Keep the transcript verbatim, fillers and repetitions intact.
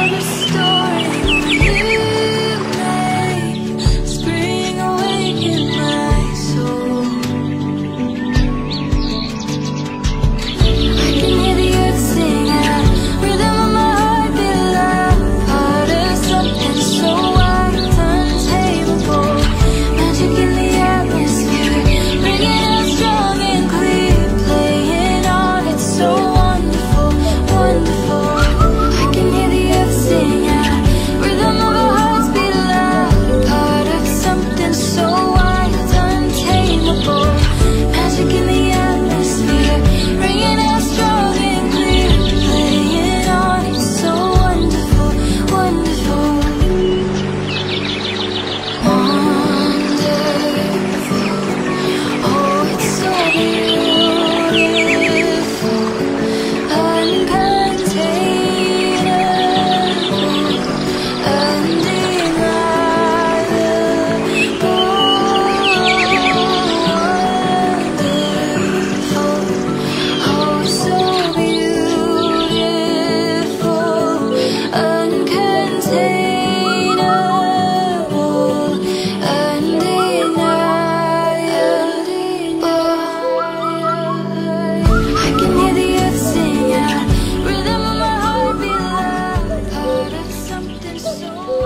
the story you made, spring awake in my soul. I can hear the earth sing out, rhythm of my heart beat loud, part of something so wild, untamable, magic in the atmosphere, bringing us strong and clear, playing on, it's so wonderful, wonderful. I can hear the earth sing out, rhythm of our hearts beat loud, part of something so wild, untamable, magic in the atmosphere, bringing us strong and clear, playing on, it's so wonderful, wonderful. Wonderful, oh it's so beautiful, uncontainable, undeniable, wonderful, oh it's so beautiful, uncontainable, undeniable. I can hear the earth sing out, rhythm of my heart beat loud, part of something so